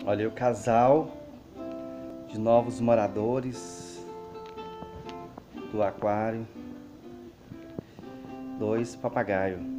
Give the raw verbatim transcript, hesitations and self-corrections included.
Olha aí o casal de novos moradores do aquário. Dois papagaios.